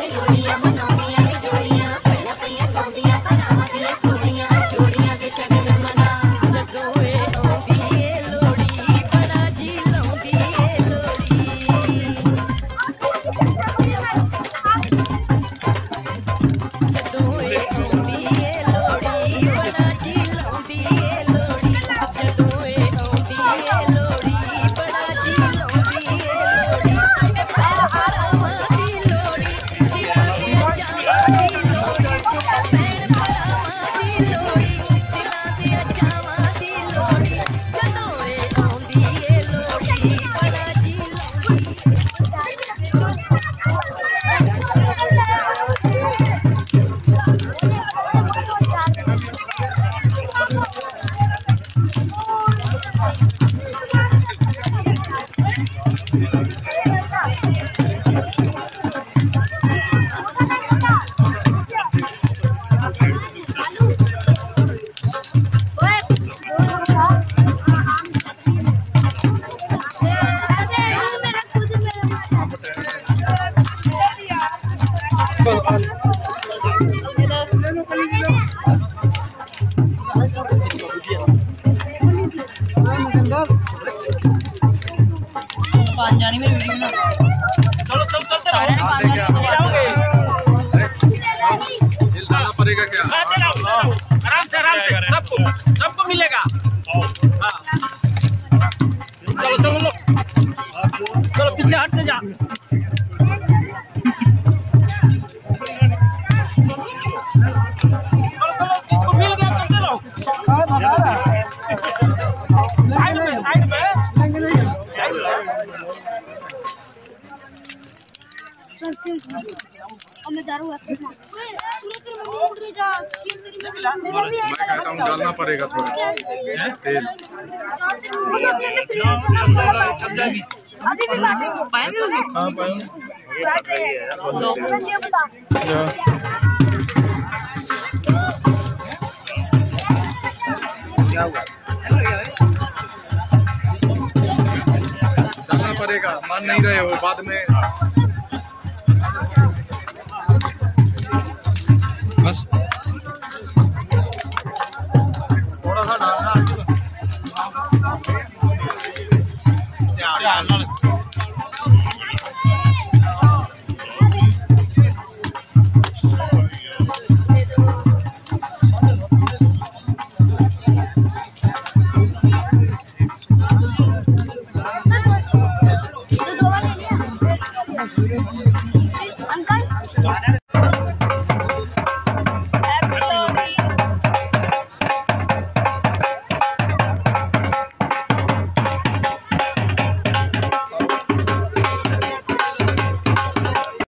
जानी मेरी वीडियो ना चलो चल चलते रहो हिलना पड़ेगा क्या? आराम से सबको मिलेगा। हाँ चलो चलो लो चलो पीछे हटते जा। चलो मिल गया करते रहो। साइड में मैं जा रहा हूँ डालना पड़ेगा थोड़ा तेल। डालना पड़ेगा, मान नहीं रहे हो बाद में। बस थोड़ा सा डालना।